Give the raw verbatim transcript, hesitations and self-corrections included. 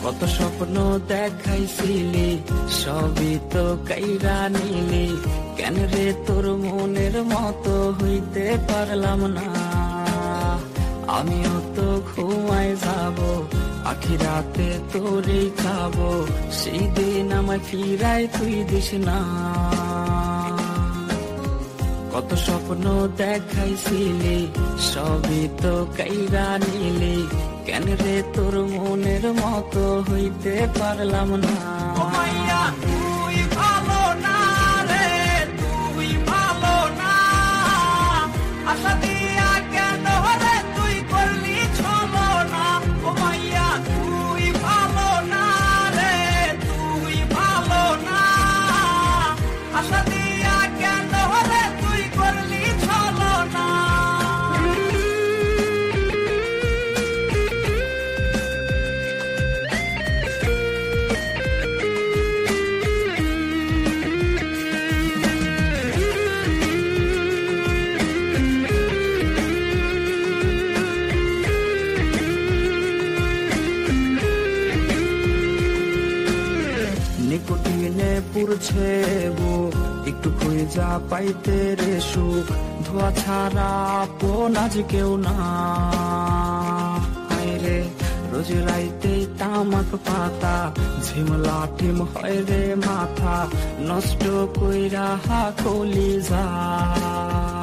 কত স্বপ্ন দেখাইছিলি সবই তো কাইরা নিলি, কেন রে তোর মনের মতো হইতে পারলাম না। আমিও তো ঘুমায় যাব, আখি রাতে তোরই খাবো, সেই দিন আমায় ফিরাই তুই দিস না। কত স্বপ্ন দেখাইছিলি সবই তো কাইরা নিলি, কেন রে তোর মনের মতো হইতে পারলাম না। তুই ভালো না রে, তুই ভালো না, আশা দিয়া কেন রে তুই করলি ছলো না। ও মাইয়া তুই ভালো না রে, তুই ভালো না, আশা দিয়া কেন রে তুই করলি ছলো না। নিকোটিনে পুরছে বুক, একটু খুঁজা পাইতে রে সুখ, ধোয়া ছাড়া আপন আজ কেউ না। হায় রে রোজ রাইতে তামাক পাতা, ঝিমলা টিম হয় রে মাথা, নষ্ট কইরা হা কলিজা।